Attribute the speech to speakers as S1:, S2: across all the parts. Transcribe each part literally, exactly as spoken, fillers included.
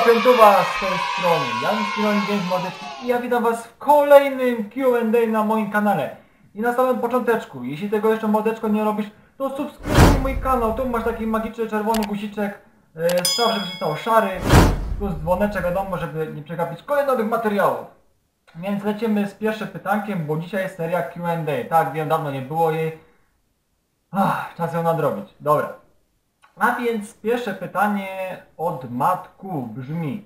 S1: Piątowa z tej strony, Jan Spironi Games Mordeczki i ja witam was w kolejnym Q and A na moim kanale. I na samym począteczku, jeśli tego jeszcze mordeczko nie robisz, to subskrybuj mój kanał, tu masz taki magiczny czerwony guziczek, yy, spraw, żeby się stał szary, plus dzwoneczek, wiadomo, żeby nie przegapić kolejnych nowych materiałów. Więc lecimy z pierwszym pytankiem, bo dzisiaj jest seria Q and A. Tak, wiem, dawno nie było jej. Ach, czas ją nadrobić. Dobra. A więc pierwsze pytanie od Matku brzmi: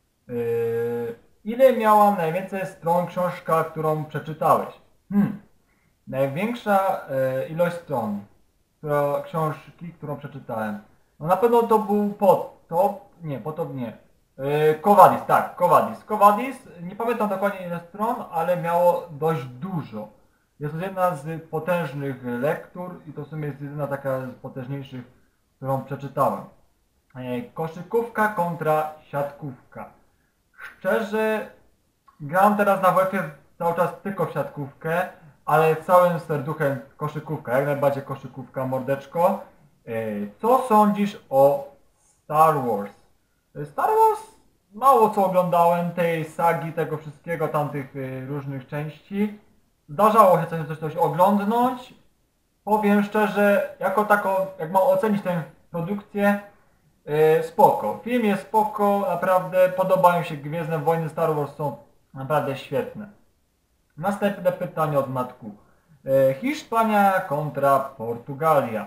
S1: yy, ile miała najwięcej stron książka, którą przeczytałeś? Hmm. Największa yy, ilość stron która, książki, którą przeczytałem. No na pewno to był Potop, nie, Potop nie. Yy, Quo Vadis, tak, Quo Vadis. Quo Vadis, nie pamiętam dokładnie ile stron, ale miało dość dużo. Jest to jedna z potężnych lektur i to w sumie jest jedyna taka z potężniejszych, którą przeczytałem. Koszykówka kontra siatkówka. Szczerze, gram teraz na W F-ie cały czas tylko w siatkówkę, ale całym serduchem koszykówka, jak najbardziej koszykówka, mordeczko. Co sądzisz o Star Wars? Star Wars? Mało co oglądałem, tej sagi, tego wszystkiego, tamtych różnych części. Zdarzało się coś, coś, coś oglądnąć. Powiem szczerze, jako taką, jak mam ocenić tę produkcję, yy, spoko. Film jest spoko, naprawdę podobają mi się Gwiezdne Wojny, Star Wars są naprawdę świetne. Następne pytanie od Matku. Yy, Hiszpania kontra Portugalia.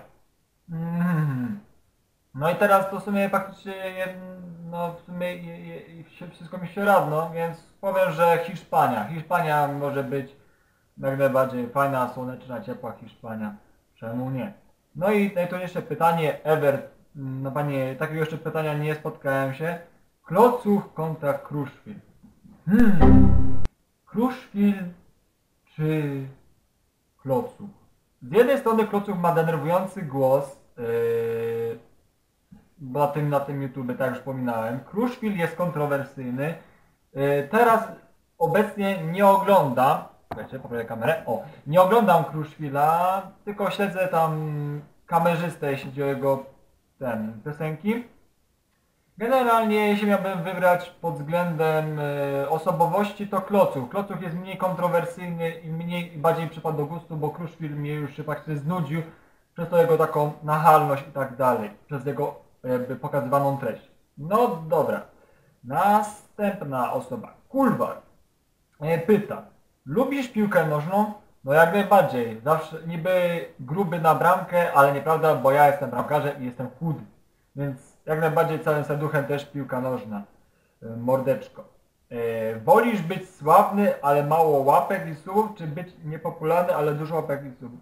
S1: Mm. No i teraz to w sumie faktycznie, no w sumie je, je, wszystko mi się radno, więc powiem, że Hiszpania. Hiszpania może być jak najbardziej fajna, słoneczna, ciepła Hiszpania. Czemu nie? No i to jeszcze pytanie, Ever, no panie, takiego jeszcze pytania nie spotkałem się. Klocuch kontra Kruszwil. Hmm. Kruszwil czy Klocuch? Z jednej strony Klocuch ma denerwujący głos, yy, bo na tym, na tym YouTube, tak już wspominałem. Kruszwil jest kontrowersyjny. Yy, teraz obecnie nie oglądam. Słuchajcie, poprawię kamerę. O, nie oglądam Kruszwila, tylko śledzę tam kamerzystę, jeśli chodzi o jego ten, piosenki. Generalnie, jeśli miałbym wybrać pod względem y, osobowości, to Klocuch. Klocuch jest mniej kontrowersyjny i mniej, i bardziej mi przypadł do gustu, bo Kruszwil mnie już się praktycznie znudził przez to jego taką nachalność i tak dalej, przez jego jakby pokazywaną treść. No dobra. Następna osoba. Kulwar y, pyta: lubisz piłkę nożną? No jak najbardziej. Zawsze niby gruby na bramkę, ale nieprawda, bo ja jestem bramkarzem i jestem chudy. Więc jak najbardziej całym serduchem też piłka nożna. Mordeczko. Wolisz być sławny, ale mało łapek i słów, czy być niepopularny, ale dużo łapek i słów?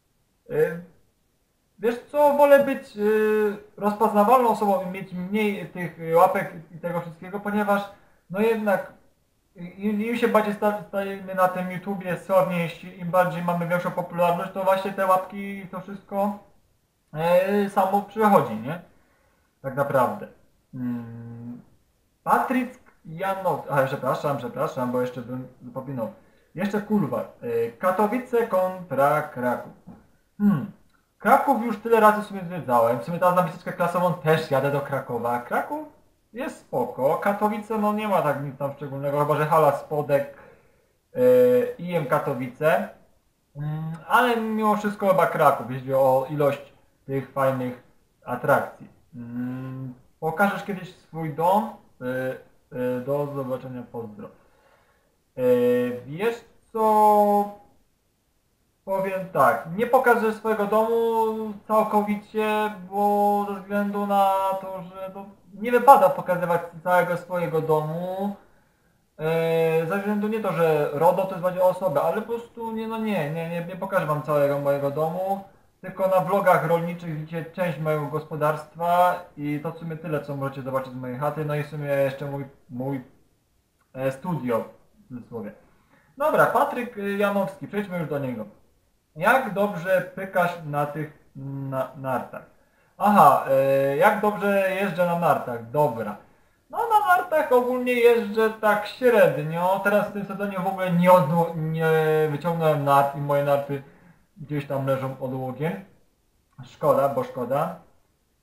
S1: Wiesz co, wolę być rozpoznawalną osobą i mieć mniej tych łapek i tego wszystkiego, ponieważ no jednak Im, im się bardziej stajemy na tym YouTubie sławniejsi, im bardziej mamy większą popularność, to właśnie te łapki i to wszystko e, samo przychodzi, nie? Tak naprawdę. Hmm. Patryk Janow... A, przepraszam, przepraszam, bo jeszcze bym zapominał. Jeszcze Kulwar. E, Katowice kontra Kraków. Hmm. Kraków już tyle razy w sumie zwiedzałem. W sumie teraz na wycieczkę klasową też jadę do Krakowa. Kraków jest spoko. Katowice no nie ma tak nic tam szczególnego, chyba że hala Spodek, yy, I M Katowice. Yy, ale mimo wszystko chyba Kraków, jeśli o ilość tych fajnych atrakcji. Yy, pokażesz kiedyś swój dom? Yy, yy, do zobaczenia, pozdro. Yy, wiesz co? Powiem tak, nie pokażę swojego domu całkowicie, bo ze względu na to, że no, nie wypada pokazywać całego swojego domu. Yy, ze względu nie to, że RODO to jest bardziej osoba, ale po prostu nie, no nie, nie, nie, nie pokażę wam całego mojego domu. Tylko na vlogach rolniczych widzicie część mojego gospodarstwa i to w sumie tyle, co możecie zobaczyć z mojej chaty. No i w sumie jeszcze mój, mój e, studio w cudzysłowie. Dobra, Patryk Janowski, przejdźmy już do niego. Jak dobrze pykasz na tych na, nartach? Aha, e, jak dobrze jeżdżę na nartach? Dobra. No na nartach ogólnie jeżdżę tak średnio. Teraz w tym sezonie w ogóle nie, odło, nie wyciągnąłem nart i moje narty gdzieś tam leżą odłogiem. Szkoda, bo szkoda.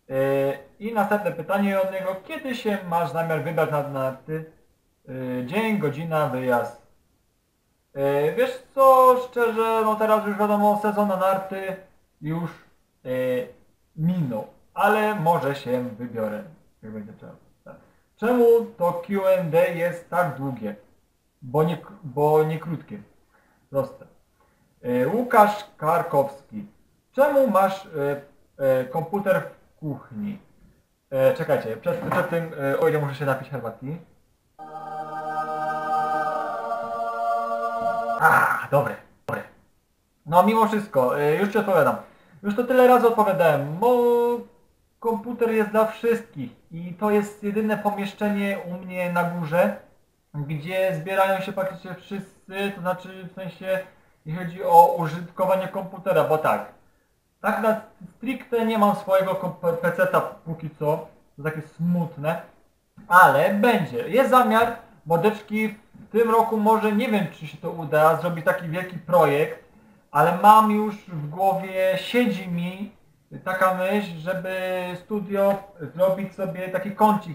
S1: I następne pytanie od niego. Kiedy się masz zamiar wybrać na narty? Dzień, godzina, wyjazd. Wiesz co, szczerze, no teraz już wiadomo, sezon na narty już minął, ale może się wybiorę, jak będzie trzeba. Tak. Czemu to Q and A jest tak długie? Bo nie, bo nie krótkie. Proste. Łukasz Karkowski. Czemu masz komputer w kuchni? Czekajcie, przed, przed tym, o ile muszę się napić herbatki. A, dobre, dobre. No mimo wszystko, już Ci odpowiadam. Już to tyle razy odpowiadałem, bo komputer jest dla wszystkich i to jest jedyne pomieszczenie u mnie na górze, gdzie zbierają się praktycznie wszyscy, to znaczy w sensie, jeśli chodzi o użytkowanie komputera, bo tak, tak na stricte nie mam swojego peceta póki co, to takie smutne, ale będzie, jest zamiar, mordeczki, w tym roku może, nie wiem czy się to uda, zrobić taki wielki projekt, ale mam już w głowie, siedzi mi taka myśl, żeby studio zrobić sobie taki kącik,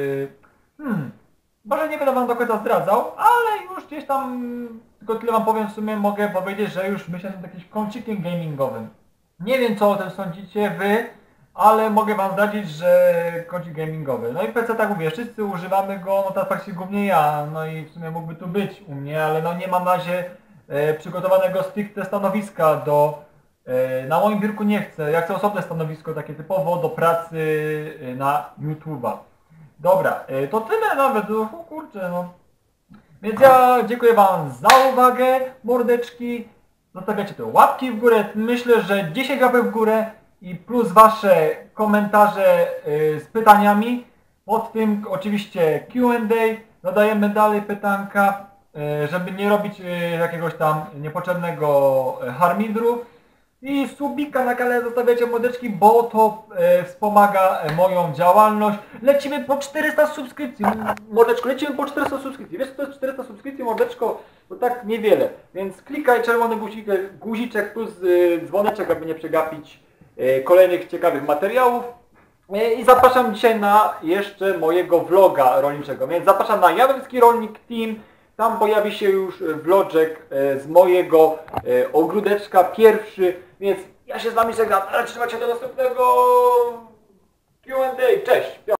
S1: hmm, może nie będę wam do końca zdradzał, ale już gdzieś tam, tylko tyle wam powiem, w sumie mogę powiedzieć, że już myślę nad jakimś kącikiem gamingowym. Nie wiem co o tym sądzicie wy, ale mogę wam zdradzić, że kącik gamingowy. No i P C, tak mówię, wszyscy używamy go, no teraz praktycznie głównie ja, no i w sumie mógłby tu być u mnie, ale no nie mam na razie e, przygotowanego stricte stanowiska do, e, na moim biurku nie chcę, ja chcę osobne stanowisko, takie typowo do pracy e, na YouTube'a. Dobra, e, to tyle nawet, o kurczę no. Więc ja dziękuję wam za uwagę, mordeczki. Zostawiacie te łapki w górę, myślę, że dziesięć łapek w górę i plus wasze komentarze yy, z pytaniami. Pod tym oczywiście Q and A, zadajemy dalej pytanka, yy, żeby nie robić yy, jakiegoś tam niepotrzebnego yy, harmidru. I subika na kanale zostawiacie mordeczki, bo to yy, wspomaga yy, moją działalność. Lecimy po czterysta subskrypcji, mordeczko, lecimy po czterysta subskrypcji. Wiesz co to jest czterysta subskrypcji, mordeczko? To tak niewiele, więc klikaj czerwony guziczek, guziczek plus yy, dzwoneczek, aby nie przegapić yy, kolejnych ciekawych materiałów. Yy, I zapraszam dzisiaj na jeszcze mojego vloga rolniczego, więc zapraszam na Jaworski Rolnik Team. Tam pojawi się już vloczek yy, z mojego yy, ogródeczka pierwszy, więc ja się z wami żegnam, ale trzymajcie do następnego Q and A. Cześć!